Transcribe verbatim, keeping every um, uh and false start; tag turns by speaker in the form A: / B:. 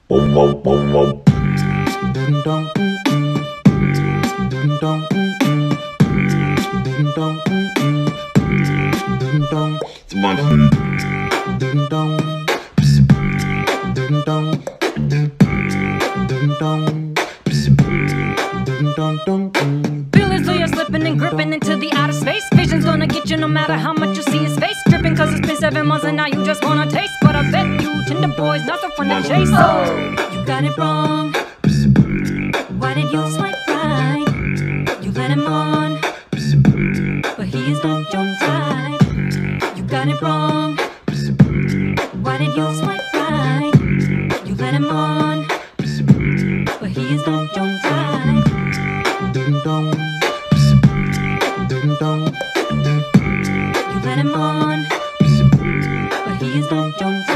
A: Boom, boom, boom, boom. It's my
B: Feelings till you're slipping and gripping into the outer space. Vision's gonna get you no matter how much you see his face. Dripping cause it's been seven months and now you just wanna taste. But I bet you tender boys not so fun to chase. Oh, you got it wrong. Why did you swipe right? You let him on, but he is not your type. You got it wrong. Why did you swipe right? You let him on, but he is not your type. You let him on, but he is not your type.